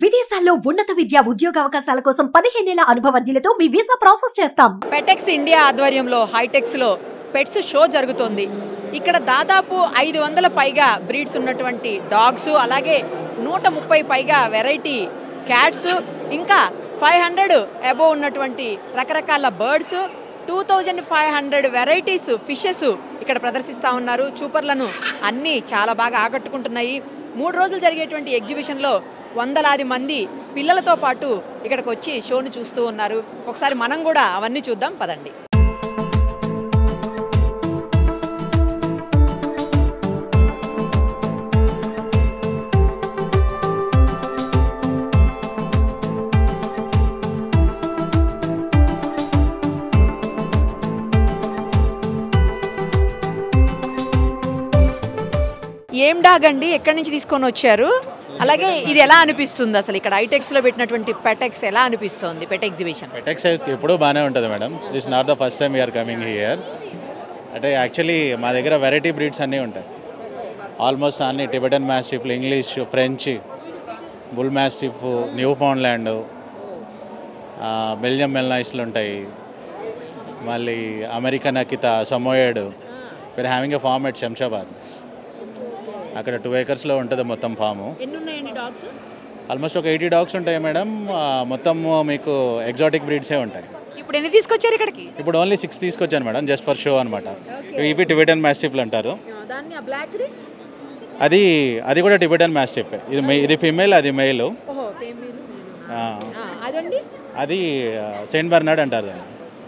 విదేశాల్లో ఉన్నత విద్య ఉద్యోగ అవకాశాల కోసం 15 ఏళ్ల అనుభవజ్ఞులతో మీ వీసా ప్రాసెస్ చేస్తాం. పెటెక్స్ ఇండియా ఆధ్వర్యంలో హైటెక్స్ లో పెట్స్ షో జరుగుతోంది. ఇక్కడ దాదాపు 500 పైగా బ్రీడ్స్ ఉన్నటువంటి డాగ్స్, అలాగే 130 పైగా వెరైటీ క్యాట్స్, ఇంకా 500 అబోవ్ ఉన్నటువంటి రకరకాల బర్డ్స్, 2500 వెరైటీస్ ఫిషెస్ ఇక్కడ ప్రదర్శిస్తూ ఉన్నారు. చూపర్లను అన్నీ చాలా బాగా ఆకట్టుకుంటున్నాయి. 3 రోజులు జరిగేటువంటి ఎగ్జిబిషన్లో వందలాది మంది పిల్లలతో పాటు ఇక్కడికి వచ్చి షోను చూస్తూ ఉన్నారు. ఒకసారి మనం కూడా అవన్నీ చూద్దాం పదండి. ఏం డాగ్ అండి, ఎక్కడి నుంచి తీసుకొని వచ్చారు? అలాగే ఇది ఎలా అనిపిస్తుంది అసలు ఇక్కడ హైటెక్స్లో పెట్టినటువంటి పెటెక్స్ ఎలా అనిపిస్తుంది? పెట్ ఎగ్జిబిషన్ పెటెక్స్ ఎప్పుడూ బాగానే ఉంటుంది madam. This not the first time we're coming here. అంటే యాక్చువల్లీ మా దగ్గర వెరైటీ బ్రీడ్స్ అన్నీ ఉంటాయి. ఆల్మోస్ట్ అన్ని టిబెటన్ మ్యాస్టిఫ్లు, English, French, bull mastiff, Newfoundland, Belgium మెల్నాయిస్లు ఉంటాయి. మళ్ళీ American akita, Samoyed. We're having a farm at Shamshabad. అక్కడ 2 acresలో ఉంటుంది మొత్తం ఫాము. ఆల్మోస్ట్ ఒక 80 డాగ్స్ ఉంటాయి మేడం. మొత్తం మీకు ఎగ్జాటిక్ బ్రీడ్సే ఉంటాయి. ఇప్పుడు ఎన్ని తీసుకొచ్చారు ఇక్కడికి? ఇప్పుడు ఓన్లీ 6 తీసుకొచ్చాను మేడం, జస్ట్ ఫర్ షో అనమాట. ఇవి టిబెటన్ మ్యాస్టిఫ్లు అంటారు. అది కూడా టిబెటన్ మ్యాస్టిఫ్. ఇది ఫీమేల్, అది మేల్. అది సెయింట్ బెర్నార్డ్ అంటారు దాన్ని.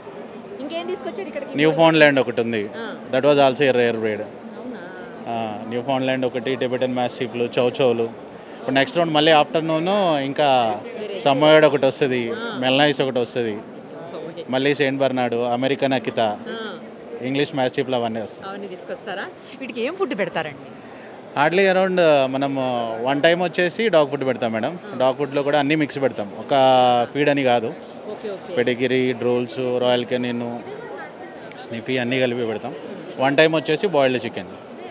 న్యూ ఫౌండ్లాండ్ ఒకటి ఉంది, that was also a rare breed. Newfoundland ఒకటి, టిబెటన్ మ్యాస్టిఫ్లు, చౌచౌలు. ఇప్పుడు నెక్స్ట్ రౌండ్ మళ్ళీ ఆఫ్టర్నూన్ ఇంకా సమోయేడ్ ఒకటి వస్తుంది, మెల్నాయిస్ ఒకటి వస్తుంది, మళ్ళీ Saint Bernard, American akita, English మ్యాస్టిఫ్లు అవన్నీ వస్తాయి. వీటికి ఏం ఫుడ్ పెడతారండి? హార్డ్లీ అరౌండ్ మనం 1 టైం వచ్చేసి డాగ్ ఫుడ్ పెడతాం మేడం. డాగ్ ఫుడ్లో కూడా అన్నీ మిక్స్ పెడతాం, ఒక ఫీడ్ అని కాదు. Pedigree, Drools, Royal Canin, Sniffy అన్నీ కలిపి పెడతాం. 1 టైం వచ్చేసి బాయిల్డ్ చికెన్.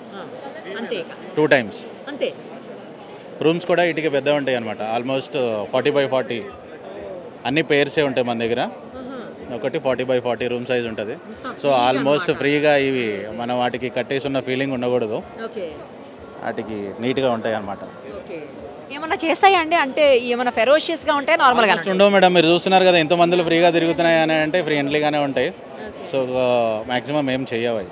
2 టైమ్స్. రూమ్స్ కూడా ఇటుక పెద్దగా ఉంటాయి అనమాట. ఆల్మోస్ట్ 40x40 అన్ని పేర్సే ఉంటాయి మన దగ్గర. ఒకటి 40x40 రూమ్ సైజ్ ఉంటుంది. సో ఆల్మోస్ట్ ఫ్రీగా ఇవి మనం వాటికి కట్టేసి ఉన్న ఫీలింగ్ ఉండకూడదు, వాటికి నీట్గా ఉంటాయి అనమాట. ఏమన్నా చేస్తాయి అండి? అంటే ఏమన్నా ఫెరోషియస్గా ఉంటాయి, నార్మల్గా ఉండవు మేడం. మీరు చూస్తున్నారు కదా ఎంతమందిలో ఫ్రీగా తిరుగుతున్నాయి అని అంటే ఫ్రెండ్లీగానే ఉంటాయి. సో మ్యాక్సిమం ఏం చెయ్యవు.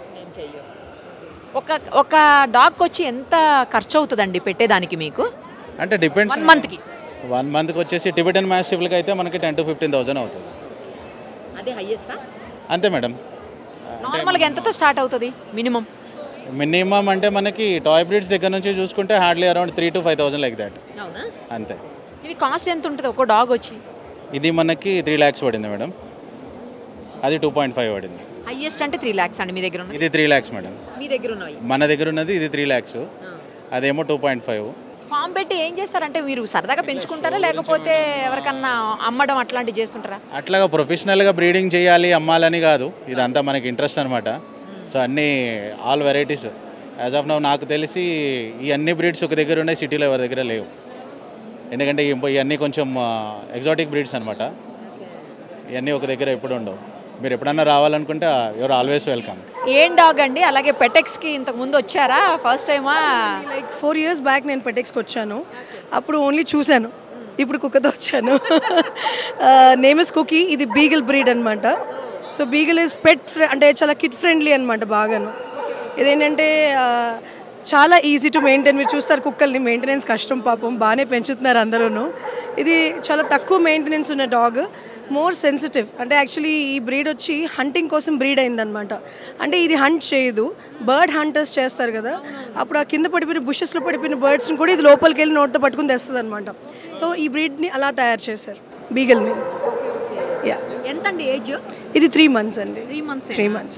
ఒక డాగ్కి వచ్చి ఎంత ఖర్చు అవుతుందండి పెట్టేదానికి మీకు? అంటే డిపెండ్స్. 1 మంత్కి వచ్చేసి టిబెటన్ మ్యాస్టిఫ్లకి అయితే మనకి 10,000 to 15,000 అవుతుంది. అదే హైయెస్టా? అంతే మేడం. నార్మల్గా ఎంతతో స్టార్ట్ అవుతుంది మినిమం? అంటే మనకి టాయ్ బ్రీడ్స్ దగ్గర నుంచి చూసుకుంటే hardly around 3,000 to 5,000 like that. అంతే. ఇది కాస్ట్ ఎంత ఉంటుంది ఒక డాగ్ వచ్చి? ఇది మనకి 3 lakhs పడింది మేడం. అది 2.5 పడింది. హైయెస్ట్ అంటే 3 lakhs అండి మీ దగ్గర? ఇది 3 lakhs మేడం. మీ దగ్గర ఉన్నాయి? మన దగ్గర ఉన్నది ఇది 3 lakhs, అదేమో 2.5. ఫామ్ పెట్టి ఏం చేస్తారంటే మీరు సరదాగా పెంచుకుంటారా, లేకపోతే ఎవరికన్నా అమ్మడం అట్లాంటివి చేస్తుంటారా? అట్లాగా ప్రొఫెషనల్గా బ్రీడింగ్ చేయాలి, అమ్మాలని కాదు. ఇదంతా మనకి ఇంట్రెస్ట్ అనమాట. సో అన్నీ all varieties as of now నాకు తెలిసి ఈ అన్ని బ్రీడ్స్ ఒక దగ్గర ఉన్నాయి, సిటీలో ఎవరి దగ్గర లేవు. ఎందుకంటే ఇవన్నీ కొంచెం ఎగ్జాటిక్ బ్రీడ్స్ అనమాట. ఇవన్నీ ఒక దగ్గర ఎప్పుడు ఉండవు. మీరు ఎప్పుడన్నా రావాలనుకుంటే యూఆర్ ఆల్వేస్ వెల్కమ్. ఏం డాగ్ అండి? అలాగే పెటెక్స్కి ఇంతకు ముందు వచ్చారా? ఫస్ట్ టైమా? లైక్ 4 years బ్యాక్ నేను పెటెక్స్కి వచ్చాను. అప్పుడు ఓన్లీ చూశాను, ఇప్పుడు కుక్కతో వచ్చాను. Name is Cookie. ఇది బీగల్ బ్రీడ్ అనమాట. సో బీగల్ ఇస్ అంటే చాలా కిడ్ ఫ్రెండ్లీ అనమాట బాగాను. ఇదేంటంటే చాలా ఈజీ టు మెయింటైన్. మీరు చూస్తారు కుక్కల్ని మెయింటెనెన్స్ కష్టం, పాపం బాగానే పెంచుతున్నారు అందరూ. ఇది చాలా తక్కువ మెయింటెనెన్స్ ఉన్న డాగ్, మోర్ సెన్సిటివ్. అంటే యాక్చువల్లీ ఈ బ్రీడ్ వచ్చి హంటింగ్ కోసం బ్రీడ్ అయిందనమాట. అంటే ఇది హంట్ చేయదు, బర్డ్ హంటర్స్ చేస్తారు కదా, అప్పుడు ఆ కింద పడిపోయిన బుషెస్లో పడిపోయిన బర్డ్స్ని కూడా ఇది లోపలికి వెళ్ళి నోట్తో పట్టుకుని తెస్తుంది అనమాట. సో ఈ బ్రీడ్ని అలా తయారు చేశారు, బీగల్ని. ఎంతండి ఏజ్? ఇది 3 months అండి. 3 months.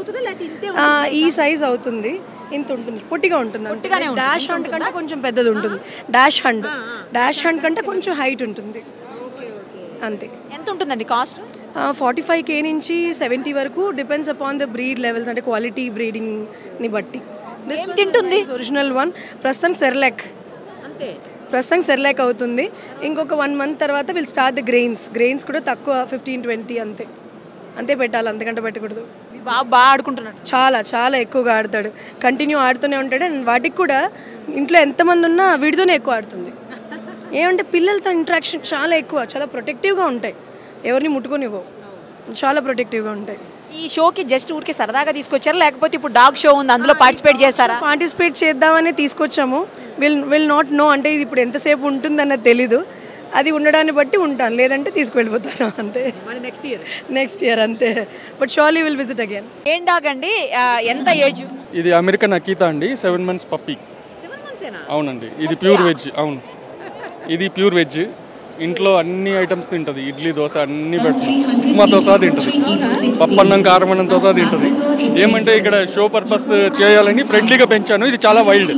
ఈ సైజ్ అవుతుంది, ఇంత ఉంటుంది, పొట్టిగా ఉంటుంది. డాష్ హంట్ కంటే కొంచెం పెద్దది ఉంటుంది. డాష్ హంట్ కంటే కొంచెం హైట్ ఉంటుంది అంతే. ఎంత ఉంటుందండి కాస్ట్? 45K నుంచి 70 వరకు, depends upon the breed levels, అంటే క్వాలిటీ బ్రీడింగ్ని బట్టి. తింటుంది ఒరిజినల్ వన్ ప్రస్తుతం సెర్లాక్. అంతే. ప్రస్తుతం సెర్లాక్ అవుతుంది. ఇంకొక 1 month తర్వాత విల్ స్టార్ట్ ద గ్రెయిన్స్ కూడా తక్కువ 15-20 అంతే పెట్టాలి, అంతకంటే పెట్టకూడదు. బాగా ఆడుకుంటున్నాడు, చాలా ఎక్కువగా ఆడతాడు, కంటిన్యూ ఆడుతూనే ఉంటాడు. అండ్ వాటికి కూడా ఇంట్లో ఎంతమంది ఉన్నా వీడితోనే ఎక్కువ ఆడుతుంది. ఏమంటే పిల్లలతో ఇంటరాక్షన్ చాలా ఎక్కువ, చాలా ప్రొటెక్టివ్గా ఉంటాయి, ఎవరిని ముట్టుకొనివ్వవు, చాలా ప్రొటెక్టివ్గా ఉంటాయి. ఈ షోకి జస్ట్ ఊరికే సరదాగా తీసుకొచ్చారా లేకపోతే ఇప్పుడు డాగ్ షో ఉంది అందులో పార్టిసిపేట్ చేస్తారా? పార్టిసిపేట్ చేద్దామని తీసుకొచ్చాము. విల్ నాట్ నో, అంటే ఇది ఇప్పుడు ఎంతసేపు ఉంటుందన్నది తెలీదు. అది ఉండడాన్ని బట్టి ఉంటాను, లేదంటే తీసుకువెళ్ళిపోతాను అంతే. నెక్స్ట్ ఇయర్ అంతే. But surely will visit again. ఏం డాగ్ అండి, ఎంత ఏజ్? ఇది అమెరికన్ అకీతా అండి, 7 months పప్పీ. అవునండి, ఇది ప్యూర్ వెజ్. అవును, ఇది ప్యూర్ వెజ్. ఇంట్లో అన్ని ఐటమ్స్ తింటుంది, ఇడ్లీ దోశ అన్నీ పెడుతుంది, ఉప్మాతో సహా తింటుంది, పప్పన్నం కారమన్నంతో సహా తింటుంది. ఏమంటే ఇక్కడ షో పర్పస్ చేయాలని ఫ్రెండ్లీగా పెంచాను. ఇది చాలా వైల్డ్,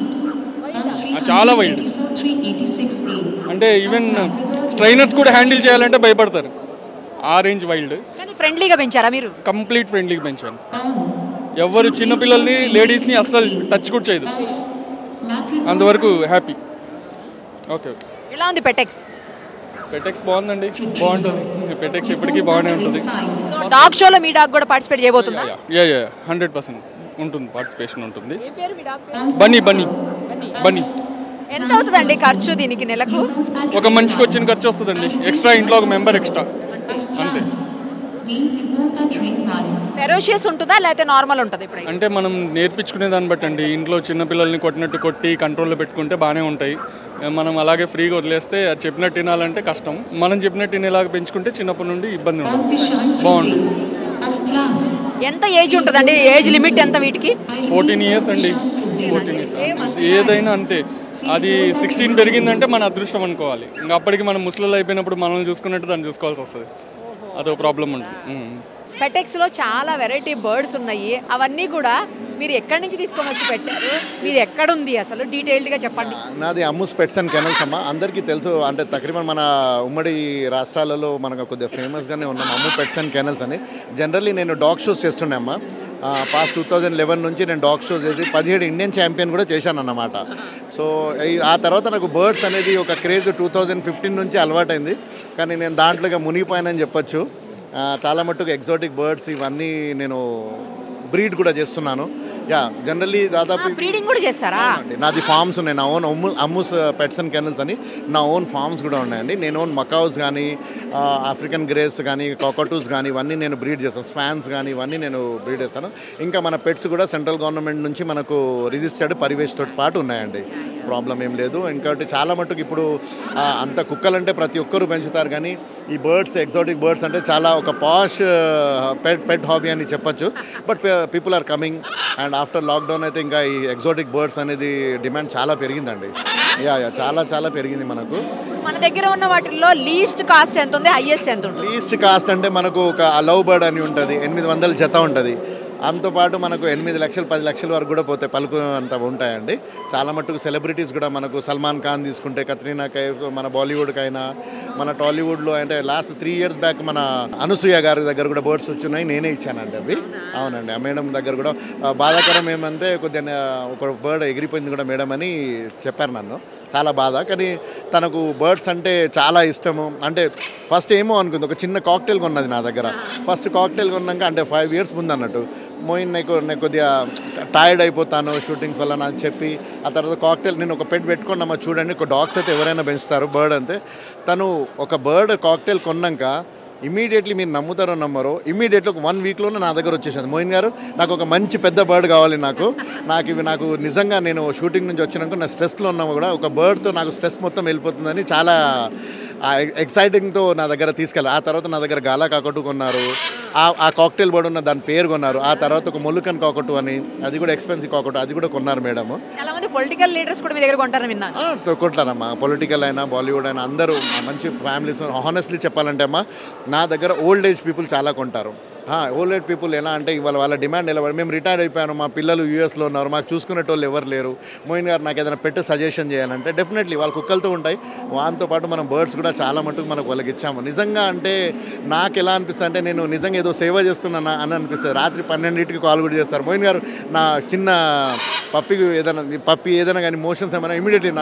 అంటే ఈవెన్ ట్రైనర్స్ కూడా హ్యాండిల్ చేయాలంటే భయపడతారు, ఆ రేంజ్ వైల్డ్. ఫ్రెండ్లీగా పెంచారా మీరు? కంప్లీట్ ఫ్రెండ్లీగా పెంచాను. ఎవరు చిన్నపిల్లల్ని లేడీస్ని అస్సలు టచ్ కూడా చేయదు, అంతవరకు హ్యాపీ. ఓకే. ఎలా ఉంది పెటెక్స్? పెటెక్స్ బాగుందండి, బాగుంటుంది. పెటెక్స్ ఎప్పటికీ బాగానే ఉంటుంది. సో డాగ్ షోలో మీ డాగ్ కూడా పార్టిసిపేట్ చేయబోతుందా? 100% ఉంటుంది, పార్టిసిపేషన్ ఉంటుంది. బన్నీ. ఎంత అవుతుందండి ఖర్చు దీనికి నెలకు? ఒక మనిషికి వచ్చిన ఖర్చు వస్తుందండి, ఎక్స్ట్రా ఇంట్లో ఒక మెంబర్ ఎక్స్ట్రా, అంతే. ఫెరోషియస్ ఉంటుందా లేకపోతే నార్మల్ ఉంటుంది? ఇప్పుడు అంటే మనం నేర్పించుకునే దాన్ని బట్టి అండి. ఇంట్లో చిన్నపిల్లల్ని కొట్టినట్టు కొట్టి కంట్రోల్లో పెట్టుకుంటే బాగానే ఉంటాయి. మనం అలాగే ఫ్రీగా వదిలేస్తే అది చెప్పినట్టు వినాలంటే కష్టం. మనం చెప్పినట్టు వినేలాగా పెంచుకుంటే చిన్నప్పటి నుండి ఇబ్బంది ఉంటుంది, బాగుంటుంది. ఎంత ఏజ్ ఉంటుందండి, ఏజ్ లిమిట్ ఎంత వీటికి? 14 years అండి, 14 years. ఏదైనా అంతే, అది 16 పెరిగిందంటే మన అదృష్టం అనుకోవాలి. ఇంకా అప్పటికి మనం ముసలిలో అయిపోయినప్పుడు మనల్ని చూసుకున్నట్టు దాన్ని చూసుకోవాల్సి వస్తుంది, అదో ప్రాబ్లం ఉంటుంది. పెటెక్స్లో చాలా వెరైటీ బర్డ్స్ ఉన్నాయి, అవన్నీ కూడా మీరు ఎక్కడి నుంచి తీసుకొని వచ్చి పెట్టారు? మీరు ఎక్కడుంది అసలు డీటెయిల్డ్గా చెప్పండి. నాది అమ్ముస్ పెట్స్ అండ్ కెనల్స్ అమ్మ. అందరికీ తెలుసు, అంటే తక్రీబన్ మన ఉమ్మడి రాష్ట్రాలలో మనకు కొద్దిగా ఫేమస్గానే ఉన్నాం అమ్ము పెట్స్ అండ్ కెనల్స్ అని. జనరల్లీ నేను డాగ్ షోస్ చేస్తుండే అమ్మ. పాస్ట్ 2011 నుంచి నేను డాగ్ షోస్ చేసి 17 ఇండియన్ ఛాంపియన్ కూడా చేశాను అన్నమాట. సో ఆ తర్వాత నాకు బర్డ్స్ అనేది ఒక క్రేజ్ 2015 నుంచి అలవాటైంది, కానీ నేను దాంట్లోగా మునిగిపోయానని చెప్పొచ్చు. చాలా మట్టుకు ఎగ్జాటిక్ బర్డ్స్ ఇవన్నీ నేను బ్రీడ్ కూడా చేస్తున్నాను. జనరల్లీ దాదాపు బ్రీడింగ్ కూడా చేస్తారా? నాది ఫార్మ్స్ ఉన్నాయి, నా own Ammu's pets and kennels అని నా ఓన్ ఫార్మ్స్ కూడా ఉన్నాయండి. నేను ఓన్ మకావ్స్ కానీ, ఆఫ్రికన్ గ్రేస్ కానీ, కాకటూస్ కానీ ఇవన్నీ నేను బ్రీడ్ చేస్తాను. స్వాన్స్ కానీ ఇవన్నీ నేను బ్రీడ్ చేస్తాను. ఇంకా మన పెట్స్ కూడా సెంట్రల్ గవర్నమెంట్ నుంచి మనకు రిజిస్టర్డ్ పరివేష్తో పాటు ఉన్నాయండి, ప్రాబ్లం ఏం లేదు. ఇంకోటి చాలా మట్టుకు ఇప్పుడు అంత కుక్కలంటే ప్రతి ఒక్కరు పెంచుతారు, కానీ ఈ బర్డ్స్ ఎగ్జాటిక్ బర్డ్స్ అంటే చాలా ఒక పాష్ పెట్ హాబీ అని చెప్పొచ్చు. But people are coming, and after lockdown అయితే ఇంకా ఈ ఎగ్జాటిక్ బర్డ్స్ అనేది డిమాండ్ చాలా పెరిగిందండి. చాలా పెరిగింది మనకు. మన దగ్గర ఉన్న వాటిల్లో లీస్ట్ కాస్ట్ ఎంత ఉంది, హైయెస్ట్ ఎంత ఉంది? లీస్ట్ కాస్ట్ అంటే మనకు ఒక లవ్ బర్డ్ అని ఉంటుంది, 800 జత ఉంటుంది. అంతోపాటు మనకు 8 లక్షలు 10 లక్షల వరకు కూడా పోతే పలుకు అంత ఉంటాయండి. చాలా మట్టుకు సెలబ్రిటీస్ కూడా మనకు సల్మాన్ ఖాన్ తీసుకుంటే, కత్రీనా కైఫ్, మన బాలీవుడ్కైనా, మన టాలీవుడ్లో అంటే లాస్ట్ 3 years బ్యాక్ మన అనసూయ గారి దగ్గర కూడా బర్డ్స్ వచ్చున్నాయి, నేనే ఇచ్చానండి అవి. అవునండి, ఆ మేడం దగ్గర కూడా బాధాకరం ఏమంటే కొద్దిగా ఒక బర్డ్ ఎగిరిపోయింది కూడా మేడం అని చెప్పారు నన్ను, చాలా బాధ. కానీ తనకు బర్డ్స్ అంటే చాలా ఇష్టము. అంటే ఫస్ట్ ఏమో అనుకుంది, ఒక చిన్న కాక్టైల్ కొన్నది నా దగ్గర. ఫస్ట్ కాక్టైల్ కొన్నాక అంటే 5 years ముందు అన్నట్టు, మోయిన్ నేను కొద్దిగా టైర్డ్ అయిపోతాను షూటింగ్స్ వల్ల అని చెప్పి, ఆ తర్వాత కాక్టైల్ నేను ఒక పెట్ పెట్టుకున్నామా చూడండి, ఒక డాగ్స్ అయితే ఎవరైనా పెంచుతారు బర్డ్ అంతే. తను ఒక బర్డ్ కాక్టైల్ కొన్నాక ఇమీడియట్లీ, మీరు నమ్ముతారో నమ్మరో, ఇమీడియట్లీ ఒక 1 weekలోనే నా దగ్గర వచ్చేసింది, మోయిన్ గారు నాకు ఒక మంచి పెద్ద బర్డ్ కావాలి, నాకు నిజంగా నేను షూటింగ్ నుంచి వచ్చినాక నా స్ట్రెస్లో ఉన్నా కూడా ఒక బర్డ్తో నాకు స్ట్రెస్ మొత్తం వెళ్ళిపోతుందని చాలా ఎక్సైటింగ్తో నా దగ్గర తీసుకెళ్ళారు. ఆ తర్వాత నా దగ్గర గాలా కాకట్టు కొన్నారు, ఆ కాక్టైల్ బర్డ్ ఉన్న దాని పేరు కొన్నారు. ఆ తర్వాత ఒక మొలుకన్ కాకట్టు అని, అది కూడా ఎక్స్పెన్సివ్ కాకట్టు, అది కూడా కొన్నారు మేడం. చాలా మంది పొలిటికల్ లీడర్స్ కూడా మీ దగ్గర కొంటారని విన్నాను. కొంటారమ్మా, పొలిటికల్ అయినా బాలీవుడ్ అయినా అందరూ మంచి ఫ్యామిలీస్. హానెస్ట్లీ చెప్పాలంటే అమ్మా, నా దగ్గర ఓల్డ్ ఏజ్ పీపుల్ చాలా కొంటారు. ఓల్డ్ ఏజ్ పీపుల్ ఎలా అంటే ఇవాళ వాళ్ళ డిమాండ్ ఎలా, మేము రిటైర్ అయిపోయాను, మా పిల్లలు యూఎస్లో ఉన్నారు, మాకు చూసుకునేటోళ్ళు ఎవరు లేరు, మోయిన్ గారు నాకు ఏదైనా పెట్టి సజెషన్ చేయాలంటే డెఫినెట్లీ వాళ్ళ కుక్కలతో ఉంటాయి, వాటితో పాటు మనం బర్డ్స్ కూడా చాలా మటుకు మనకు వాళ్ళకి ఇచ్చాము. నిజంగా అంటే నాకు ఎలా అనిపిస్తుంది అంటే నేను నిజంగా ఏదో సేవ చేస్తున్నానా అని అనిపిస్తుంది. రాత్రి 12ంటికి కాల్ కూడా చేస్తారు, మోయిన్ గారు నా చిన్న పప్పి ఏదైనా కానీ మోషన్స్ ఏమైనా ఇమీడియట్లీ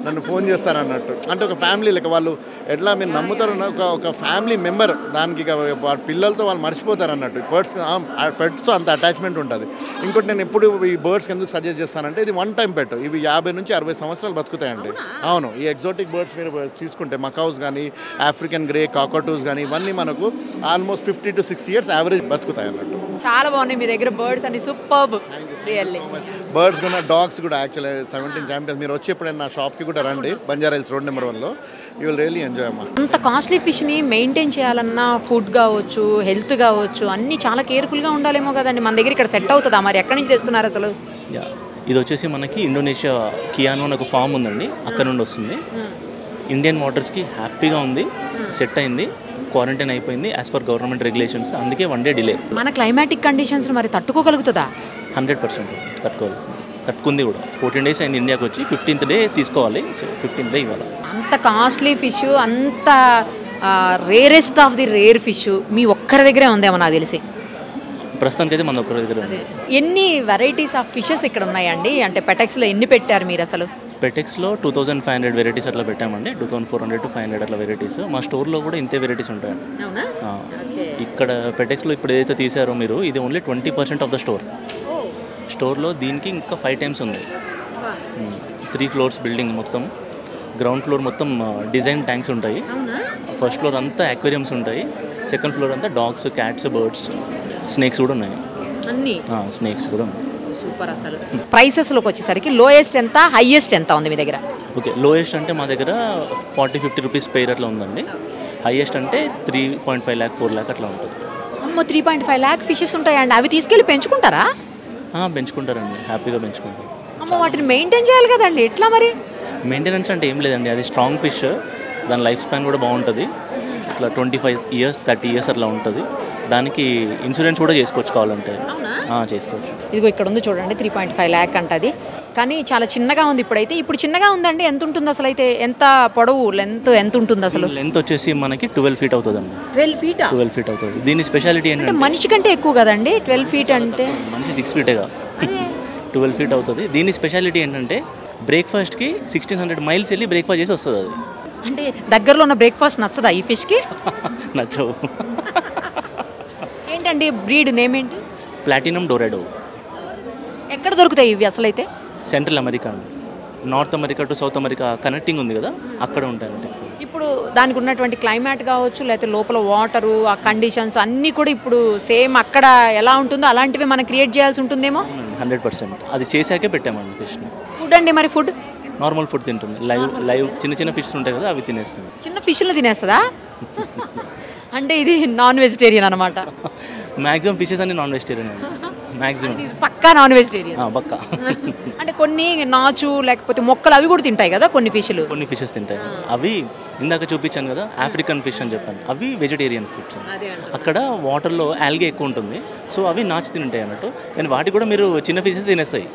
నన్ను ఫోన్ చేస్తారన్నట్టు. అంటే ఒక ఫ్యామిలీ లెక్క వాళ్ళు ఎట్లా మీరు నమ్ముతారు, ఒక ఫ్యామిలీ మెంబర్ దానికి వాళ్ళ పిల్లలతో వాళ్ళు మర్చిపోతారు అన్నట్టు. పెట్స్తో అంత అటాచ్మెంట్ ఉంటుంది. ఇంకోటి నేను ఎప్పుడు ఈ బర్డ్స్కి ఎందుకు సజెస్ట్ చేస్తానంటే ఇది వన్ టైం పెట్. ఇవి 50 నుంచి 60 సంవత్సరాలు బతుకుతాయండి. అవును, ఈ ఎగ్జాటిక్ బర్డ్స్ మీరు తీసుకుంటే మకౌస్ కానీ ఆఫ్రికన్ గ్రే కాకటూస్ కానీ ఇవన్నీ మనకు ఆల్మోస్ట్ 50 to 60 years యావరేజ్ బతుకుతాయి అన్నట్టు. చాలా బాగున్నాయి మీ దగ్గర బర్డ్స్ అన్ని సూపర్బ్ రియల్లీ. బర్డ్స్ కూడా డాగ్స్ కూడా యాక్చువల్లీ 17 ఛాంపియన్స్. మీరు వచ్చి ఎప్పుడైనా నా షాప్కి కూడా రండి, బంజారా హిల్స్ రోడ్ నెంబర్ 1లో. యూ విల్ రియల్లీ ఎంజాయ్ అమ్మా. అంత కాస్ట్లీ ఫిష్ని మెయింటైన్ చేయాలన్నా ఫుడ్ కావచ్చు, హెల్త్ కావచ్చు, అన్నీ చాలా కేర్ఫుల్గా ఉండాలేమో కదండి. మన దగ్గర ఇక్కడ సెట్ అవుతుందా? మరి ఎక్కడి నుంచి తెస్తున్నారు అసలు? ఇది వచ్చేసి మనకి ఇండోనేషియా కియానో అని ఒక ఫామ్ ఉందండి, అక్కడ నుండి వస్తుంది. ఇండియన్ వాటర్స్కి హ్యాపీగా ఉంది, సెట్ అయింది, క్వారంటైన్ అయిపోయింది యాజ్ పర్ గవర్నమెంట్ రెగ్యులేషన్స్. అందుకే 1 day డిలే. మన క్లైమాటిక్ కండిషన్స్ మరి తట్టుకోగలుగుతుందా? 100% తట్టుకుంది కూడా. 14 days అయింది ఇండియాకి వచ్చి, 15th day తీసుకోవాలి. సో 15th day ఇవ్వాలి. అంత కాస్ట్లీ ఫిష్, అంత rarest of the rare fish మీ ఒక్కరి దగ్గరే ఉందేమో నాకు తెలిసి. ప్రస్తుతానికి అయితే మన ఒక్కరి దగ్గర ఉంది. ఎన్ని వెరైటీస్ ఆఫ్ ఫిషెస్ ఇక్కడ ఉన్నాయండి? అంటే పెటెక్స్లో ఎన్ని పెట్టారు మీరు అసలు? పెటెక్స్లో 2500 వెరైటీస్ అట్లా పెట్టామండి. 2400 to 500 అట్లా వెరైటీస్. మా స్టోర్లో కూడా ఇంతే వెరైటీస్ ఉంటాయండి. ఇక్కడ పెటెక్స్లో ఇప్పుడు ఏదైతే తీసారో మీరు, ఇది ఓన్లీ 20% ఆఫ్ ద స్టోర్లో. దీనికి ఇంకా 5 times ఉంది. 3 floors బిల్డింగ్ మొత్తం. గ్రౌండ్ ఫ్లోర్ మొత్తం డిజైన్ ట్యాంక్స్ ఉంటాయి. ఫస్ట్ ఫ్లోర్ అంతా అక్వేరియంస్ ఉంటాయి. సెకండ్ ఫ్లోర్ అంతా డాగ్స్, క్యాట్స్, బర్డ్స్, స్నేక్స్ కూడా ఉన్నాయి. అన్ని స్నేక్స్ కూడా ఉన్నాయి. సూపర్. అసలు ప్రైసెస్లోకి వచ్చేసరికి లోయెస్ట్ ఎంత, హైయెస్ట్ ఎంత ఉంది మీ దగ్గర? ఓకే, లోయెస్ట్ అంటే మా దగ్గర 40-50 రూపీస్ పెయిర్ అట్లా ఉందండి. హైయెస్ట్ అంటే 3.5 lakh 4 lakh అట్లా ఉంటుంది. అమ్మో, 3.5 lakh ఫిషెస్ ఉంటాయండి. అవి తీసుకెళ్ళి పెంచుకుంటారా? పెంచుకుంటారండి, హ్యాపీగా పెంచుకుంటారు. అమ్మ, వాటిని మెయింటైన్ చేయాలి కదండి, ఎట్లా మరి? మెయింటెనెన్స్ అంటే ఏం లేదండి, అది స్ట్రాంగ్ ఫిష్, దాని లైఫ్ స్పాన్ కూడా బాగుంటుంది. ఇట్లా 25 years 30 years అట్లా ఉంటుంది. దానికి ఇన్సూరెన్స్ కూడా చేసుకోవచ్చు కావాలంటే. చేసుకోవచ్చు. ఇదిగో ఇక్కడ ఉంది చూడండి, 3.5 lakh అంటది. కానీ చాలా చిన్నగా ఉంది ఇప్పుడైతే. ఇప్పుడు చిన్నగా ఉందండి. ఎంత ఉంటుంది అసలు? అయితే ఎంత పొడవు, లెంత్ ఎంత ఉంటుంది అసలు? లెంత్ వచ్చేసి మనకి 12 feet అవుతుందండి. 12 feet? 12 feet అవుతుంది. దీని స్పెషాలిటీ ఏంటంటే మనిషి కంటే ఎక్కువ కదండి 12 feet అంటే. మనిషి 6 feet 12 feet అవుతుంది. దీని స్పెషాలిటీ ఏంటంటే బ్రేక్ఫాస్ట్కి 1600 miles వెళ్ళి బ్రేక్ఫాస్ట్ చేసి వస్తుంది. అది అంటే దగ్గరలో ఉన్న బ్రేక్ఫాస్ట్ నచ్చదా ఈ ఫిష్కి? నచ్చవు. ఏంటండి బ్రీడ్ నేమ్ ఏంటి? Platinum dorado. ఎక్కడ దొరుకుతాయి ఇవి అసలు? అయితే సెంట్రల్ అమెరికా అండి, North America to South America connecting ఉంది కదా, అక్కడ ఉంటాయండి. ఇప్పుడు దానికి ఉన్నటువంటి క్లైమేట్ కావచ్చు, లేకపోతే లోపల వాటరు, ఆ కండిషన్స్ అన్నీ కూడా ఇప్పుడు సేమ్ అక్కడ ఎలా ఉంటుందో అలాంటివి మనం క్రియేట్ చేయాల్సి ఉంటుందేమో. 100% అది చేశాకే పెట్టామండి ఫిష్ని. ఫుడ్ అండి మరి? ఫుడ్ నార్మల్ ఫుడ్ తింటుంది. లైవ్ చిన్న ఫిష్ ఉంటాయి కదా, అవి తినేస్తుంది. చిన్న ఫిష్లు తినేస్తుందా? అంటే ఇది నాన్ వెజిటేరియన్ అనమాట. మ్యాక్సిమం ఫిషెస్ అన్ని నాన్ వెజిటేరియన్ అండి. మ్యాక్సిమం పక్కా నాన్ వెజిటేరియన్. పక్కా. అంటే కొన్ని నాచు లేకపోతే మొక్కలు అవి కూడా తింటాయి కదా కొన్ని ఫిష్లు. కొన్ని ఫిషెస్ తింటాయి. అవి ఇందాక చూపించాను కదా ఆఫ్రికన్ ఫిష్ అని చెప్పాను, అవి వెజిటేరియన్ ఫిష్. అక్కడ వాటర్లో ఆల్గే ఎక్కువ ఉంటుంది, సో అవి నాచు తింటాయి అన్నట్టు. కానీ వాటి కూడా మీరు చిన్న ఫిషెస్ తినేస్తాయి.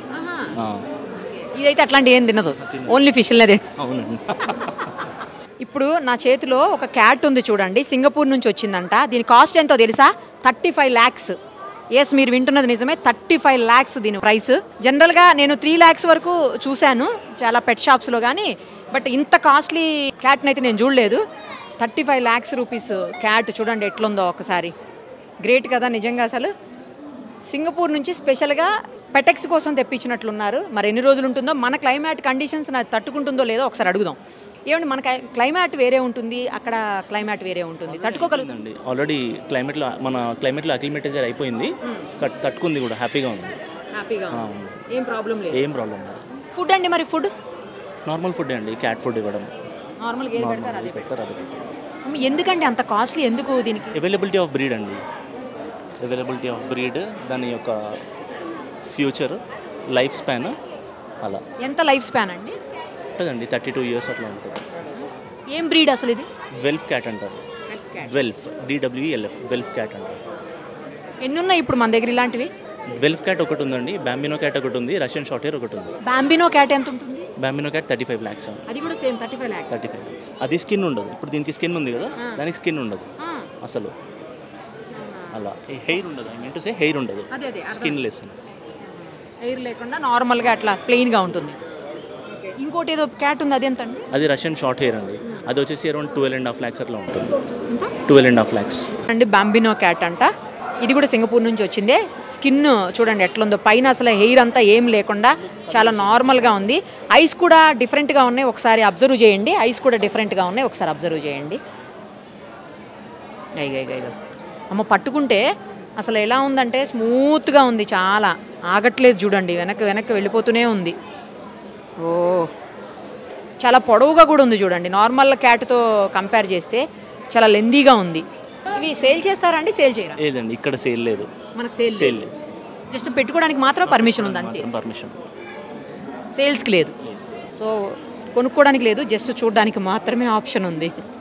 ఇదైతే అట్లాంటి ఏం తినదు, ఓన్లీ ఫిష్లనే తింటాయి. అవునండి. ఇప్పుడు నా చేతిలో ఒక క్యాట్ ఉంది చూడండి, సింగపూర్ నుంచి వచ్చిందంట. దీని కాస్ట్ ఎంతో తెలుసా? 35 lakhs. ఎస్, మీరు వింటున్నది నిజమే, 35 lakhs దీని ప్రైస్. జనరల్గా నేను 3 lakhs వరకు చూశాను చాలా పెట్ షాప్స్లో, కానీ బట్ ఇంత కాస్ట్లీ క్యాట్ని అయితే నేను చూడలేదు. 35 lakhs రూపీస్ క్యాట్ చూడండి ఎట్లుందో ఒకసారి. గ్రేట్ కదా నిజంగా. అసలు సింగపూర్ నుంచి స్పెషల్గా పెటెక్స్ కోసం తెప్పించినట్లున్నారు. మరి ఎన్ని రోజులు ఉంటుందో, మన క్లైమేట్ కండిషన్స్ తట్టుకుంటుందో లేదో ఒకసారి అడుగుదాం. ఏమండి, మన క్లైమేట్ వేరే ఉంటుంది, అక్కడ క్లైమేట్ వేరే ఉంటుంది, తట్టుకోగలుగుతుంది? ఆల్రెడీ మన క్లైమేట్లో అక్లిమేటైజర్ అయిపోయింది, తట్టుకుంది కూడా, హ్యాపీగా ఉంది. ఏం ప్రాబ్లం లేదు. ఏం ప్రాబ్లం లేదు. ఫుడ్ అండి మరి? ఫుడ్ నార్మల్ ఫుడ్ అండి, క్యాట్ ఫుడ్ ఇవ్వడం. నార్మల్గా ఏది పెడతారు అదే పెడతారు. ఎందుకండి అంత కాస్ట్లీ? ఎందుకు దీనికి? అవైలబిలిటీ ఆఫ్ బ్రీడ్ అండి. అవైలబిలిటీ ఆఫ్ బ్రీడ్, దాని యొక్క ఫ్యూచర్, లైఫ్ స్పాన్ అలా. ఎంత లైఫ్ స్పాన్ అండి? ఉంటుందండి 32 years అట్లా ఉంటుంది. ఏం బ్రీడ్ అసలు ఇది? వెల్ఫ్ క్యాట్ అంటారు. వెల్ఫ్, DWELF, వెల్ఫ్ క్యాట్ అంటారు. ఎన్ని ఉన్నాయి ఇప్పుడు మన దగ్గర ఇలాంటివి? వెల్ఫ్ క్యాట్ ఒకటి ఉందండి, బాంబినో క్యాట్ ఒకటి ఉంది, రష్యన్ షార్ట్ హెయిర్ ఒకటి ఉంది. బాంబినో క్యాట్ ఎంత ఉంటుంది? బాంబినో క్యాట్ 35 lakhs అండి. అది కూడా సేమ్ 35 lakhs. 35 lakhs. అది స్కిన్ ఉండదు. ఇప్పుడు దీనికి స్కిన్ ఉంది కదా, దానికి స్కిన్ ఉండదు అసలు. అలా హెయిర్ ఉండదు, I mean to say hair ఉండదు, స్కిన్ లెస్. హెయిర్ లేకుండా నార్మల్గా అట్లా ప్లెయిన్గా ఉంటుంది. ఇంకోటి ఏదో క్యాట్ ఉంది, అది ఎంత అండి? అది రష్యన్ షార్ట్ హెయిర్ అండి. అది వచ్చేసి అరౌండ్ 12.5 lakhs అట్లా ఉంటుంది. 12.5 lakhs అండి. బాంబినో క్యాట్ అంట. ఇది కూడా సింగపూర్ నుంచి వచ్చిందే. స్కిన్ చూడండి ఎట్లుందో, పైన అసలు హెయిర్ అంతా ఏం లేకుండా చాలా నార్మల్గా ఉంది. ఐస్ కూడా డిఫరెంట్గా ఉన్నాయి, ఒకసారి అబ్జర్వ్ చేయండి. ఐస్ కూడా డిఫరెంట్గా ఉన్నాయి, ఒకసారి అబ్జర్వ్ చేయండి. అయ్యో అమ్మ, పట్టుకుంటే అసలు ఎలా ఉందంటే స్మూత్గా ఉంది, చాలా ఆగట్లేదు చూడండి, వెనక్కి వెళ్ళిపోతూనే ఉంది. ఓ, చాలా పొడవుగా కూడా ఉంది చూడండి. నార్మల్ క్యాట్తో కంపేర్ చేస్తే చాలా లెందీగా ఉంది. ఇవి సేల్ చేస్తారండి? సేల్ చేయరా? లేదండి, ఇక్కడ సేల్ లేదు. మనకు సేల్ లేదు, జస్ట్ పెట్టుకోవడానికి మాత్రం పర్మిషన్ ఉంది అంతే. పర్మిషన్, సేల్స్కి లేదు. సో కొనుక్కోవడానికి లేదు, జస్ట్ చూడడానికి మాత్రమే ఆప్షన్ ఉంది.